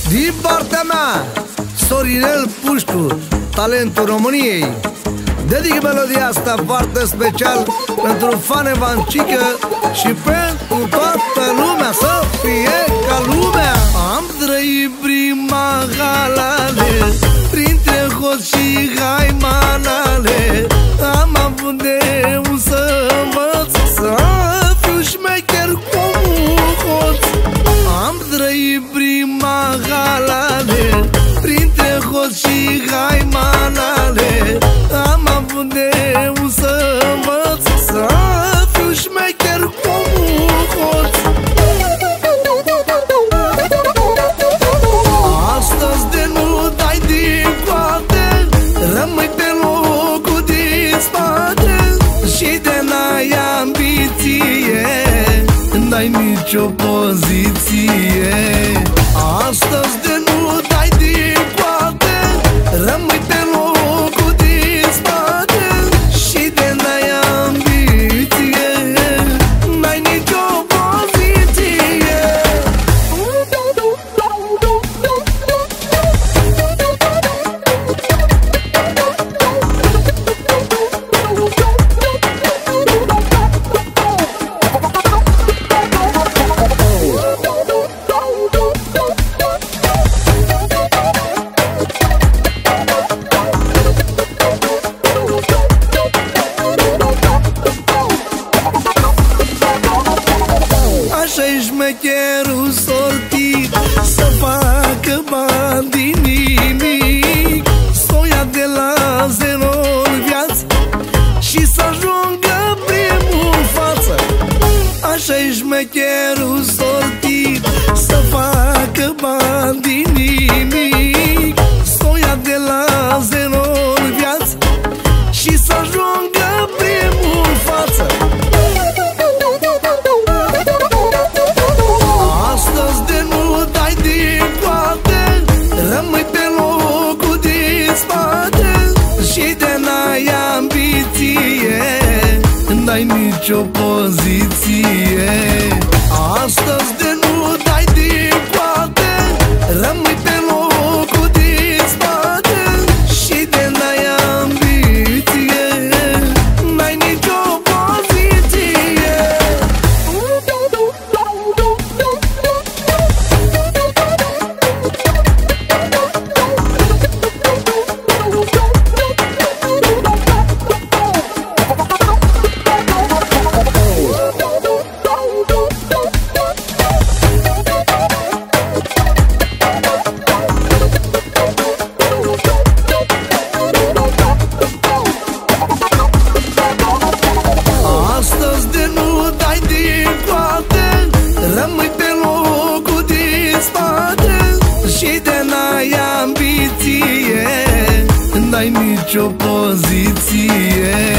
Din partea mea, Sorinel Pușcu, talentul României. Dedic melodia asta foarte special pentru Fane Vancică și pentru toată lumea, să fie ca lumea. Am trăit prima halale printre hoți și haimanale. Am avut de un să învăț să fiu șmecher cu un hoț. Am trăit prima halale printre hoți și haimanale. Am avut de un să învăț să fiu șmecher cu un hoț. Astăzi de nu dai din coate, rămâi pe locul din spate și de n-ai ambiție, n-ai nicio poziție. Astăzi de nu dai din coate, rămâi pe locul din spate și de n-ai ambiție, n-ai nicio poziție. Așa-i șmecherul sortit, să facă bani din nimic, s-o ia de la zero în viață și să ajungă primul în față. Așa-i șmecherul sortit, să facă bani din nimic, s-o ia de la zero în viață și să ajungă primul în față. Astăzi de nu dai din coate, rămâi pe locul din spate și de n-ai ambiție, n-ai nicio poziție. Astăzi de nu dai din coate, rămâi pe locul din spate și de n-ai ambiție, n-ai nicio poziție. Astăzi de nu dai din coate, rămâi pe locul din spate și de n-ai ambiție, n-ai nicio poziție.